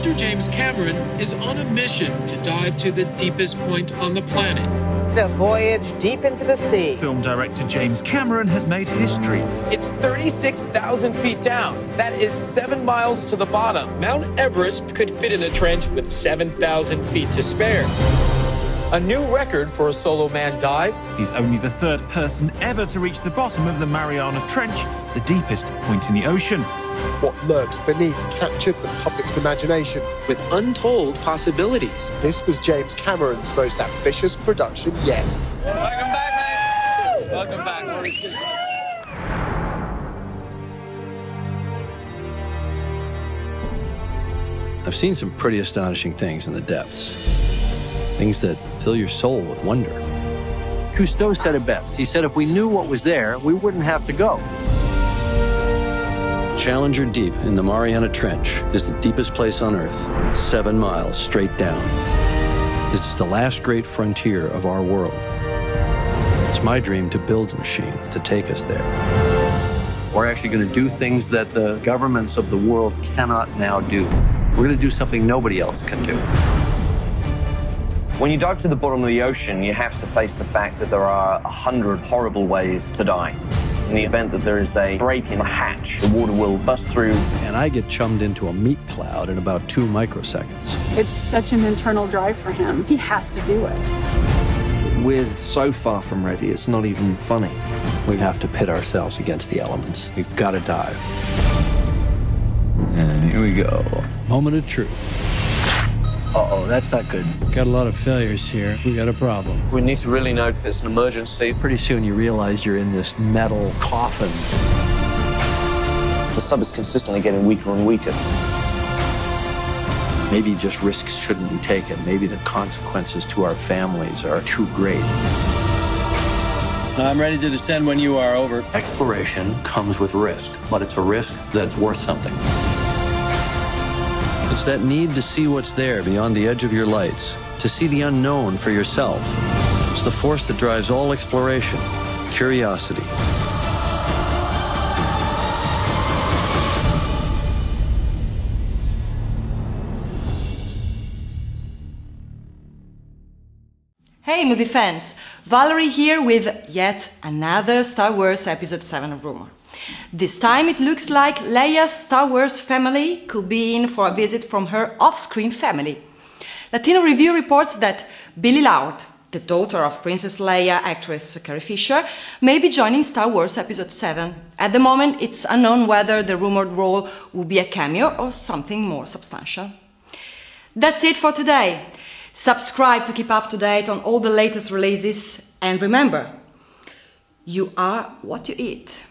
Director James Cameron is on a mission to dive to the deepest point on the planet. The voyage deep into the sea. Film director James Cameron has made history. It's 36,000 feet down. That is 7 miles to the bottom. Mount Everest could fit in a trench with 7,000 feet to spare. A new record for a solo man dive. He's only the third person ever to reach the bottom of the Mariana Trench, the deepest point in the ocean. What lurks beneath captured the public's imagination With untold possibilities. This was James Cameron's most ambitious production yet. Welcome back, mate. Welcome back. I've seen some pretty astonishing things in the depths. Things that fill your soul with wonder. Cousteau said it best. He said if we knew what was there, we wouldn't have to go. Challenger Deep in the Mariana Trench is the deepest place on Earth, 7 miles straight down. This is the last great frontier of our world. It's my dream to build a machine to take us there. We're actually going to do things that the governments of the world cannot now do. We're going to do something nobody else can do. When you dive to the bottom of the ocean, you have to face the fact that there are 100 horrible ways to die. In the event that there is a break in the hatch, the water will bust through. And I get chummed into a meat cloud in about 2 microseconds. It's such an internal drive for him. He has to do it. We're so far from ready, it's not even funny. We have to pit ourselves against the elements. We've got to dive. And here we go. Moment of truth. Uh-oh, that's not good. Got a lot of failures here. We got a problem. We need to really know if it's an emergency. Pretty soon you realize you're in this metal coffin. The sub is consistently getting weaker and weaker. Maybe just risks shouldn't be taken. Maybe the consequences to our families are too great. I'm ready to descend when you are. Over. Exploration comes with risk, but it's a risk that's worth something. It's that need to see what's there beyond the edge of your lights, to see the unknown for yourself. It's the force that drives all exploration, curiosity. Hey movie fans, Valerie here with yet another Star Wars Episode 7 of Rumor. This time it looks like Leia's Star Wars family could be in for a visit from her off-screen family. Latino Review reports that Billie Lourd, the daughter of Princess Leia actress Carrie Fisher, may be joining Star Wars Episode 7. At the moment, it's unknown whether the rumored role will be a cameo or something more substantial. That's it for today. Subscribe to keep up to date on all the latest releases, and remember, you are what you eat.